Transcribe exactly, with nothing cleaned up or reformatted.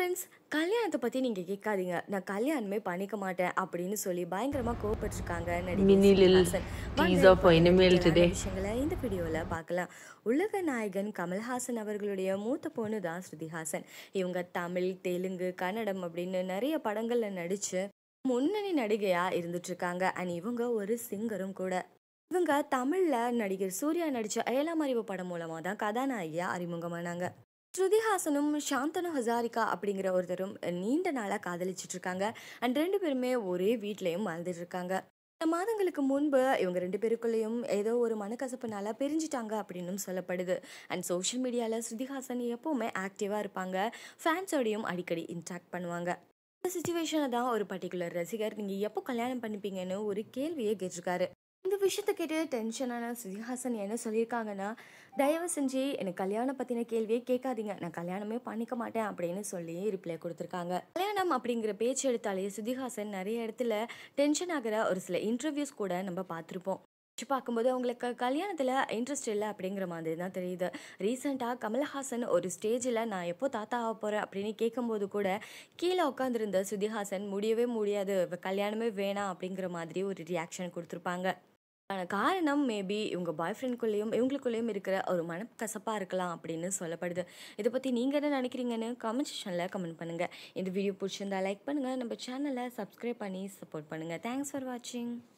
Friends, கல்யாணத்த பத்தி நீங்க கேட்காதீங்க. நான் கல்யாணமே பண்ணிக்க மாட்டேன் அப்படின்னு சொல்லி பயங்கரமா கோவப்பட்டுருக்காங்க நடிகை Mini little ஸ்ருதிஹாசன். வாங்க teaser இப்போ for இந்த இனிமேல் டீட்டெயிலான today. விஷயங்கள இந்த வீடியோல பார்க்கலாம். உலக நாயகன் கமல்ஹாசன் அவர்களுடைய மூத்த பொண்ணு தான் ஸ்ருதிஹாசன். இவங்க தமிழ், தெலுங்கு, கன்னடம் அப்படின்னு நெறைய படங்கள்ல நடிச்சு முன்னணி நடிகையா இருந்துட்டு இருக்காங்க. அண்ட் இவங்க ஒரு சிங்கரும் கூட. இவங்க தமிழ்ல நடிகர் சூர்யா நடிச்ச ஏழாம் அறிவு படம் மூலமா தான் கதாநாயகியா அறிமுகமானாங்க. ஸ்ருதிஹாசனும் சாந்தனு ஹசாரிகா அப்படிங்கிற ஒருத்தரும் நீண்ட நாளா காதலிச்சிட்டு இருக்காங்க. அண்ட் ரெண்டு பேருமே ஒரே வீட்லயும் வாழ்ந்துட்டு இருக்காங்க. சில மாதங்களுக்கு முன்பு இவங்க ரெண்டு பேருக்குள்ளேயும் ஏதோ ஒரு மனக்கசப்புனால பிரிஞ்சிட்டாங்க அப்படின்னும் சொல்லப்படுது. அண்ட் சோஷியல் மீடியால ஸ்ருதிஹாசன் எப்பவுமே ஆக்டிவா இருப்பாங்க. ஃபேன்ஸோடையும் அடிக்கடி இன்ட்ராக்ட் பண்ணுவாங்க. இந்த சுச்சுவேஷன்ல தான் ஒரு பர்ட்டிகுலர் ரசிகர் நீங்க எப்போ கல்யாணம் பண்ணிப்பீங்கன்னு ஒரு கேள்வியே கேட்டிருக்காரு. இந்த விஷயத்த கேட்டு டென்ஷனான ஸ்ருதிஹாசன் என்ன சொல்லியிருக்காங்கன்னா, தயவு செஞ்சு எனக்கு கல்யாணம் பத்தின கேள்வியே கேட்காதீங்க. நான் கல்யாணமே பண்ணிக்க மாட்டேன் அப்படின்னு சொல்லி ரிப்ளை கொடுத்துருக்காங்க. கல்யாணம் அப்படிங்கிற பேச்சு எடுத்தாலே ஸ்ருதிஹாசன் நிறைய இடத்துல டென்ஷன் ஆகிற ஒரு சில இன்டர்வியூஸ் கூட நம்ம பார்த்துருப்போம். வச்சு பார்க்கும்போது அவங்களுக்கு கல்யாணத்தில் இன்ட்ரெஸ்ட் இல்லை அப்படிங்கிற மாதிரி தான் தெரியுது. ரீசெண்டாக கமல்ஹாசன் ஒரு ஸ்டேஜில் நான் எப்போ தாத்தா ஆக போகிறேன் அப்படின்னு கேட்கும்போது கூட கீழே உட்காந்துருந்த ஸ்ருதிஹாசன் முடியவே முடியாது, இவ கல்யாணமே வேணாம் அப்படிங்கிற மாதிரி ஒரு ரியாக்ஷன் கொடுத்துருப்பாங்க. ஆன காரணம் மேபி இவங்க பாய் ஃப்ரெண்ட்குள்ளேயும் இவங்களுக்குள்ளேயும் இருக்கிற ஒரு மனக்கசப்பாக இருக்கலாம் அப்படின்னு சொல்லப்படுது. இதை பற்றி நீங்கள் என்ன நினைக்கிறீங்கன்னு காமெண்ட் செக்ஷனில் கமெண்ட் பண்ணுங்கள். இந்த வீடியோ பிடிச்சிருந்தா லைக் பண்ணுங்கள், நம்ம சேனலை சப்ஸ்கிரைப் பண்ணி சப்போர்ட் பண்ணுங்கள். தேங்க்ஸ் ஃபார் வாட்சிங்.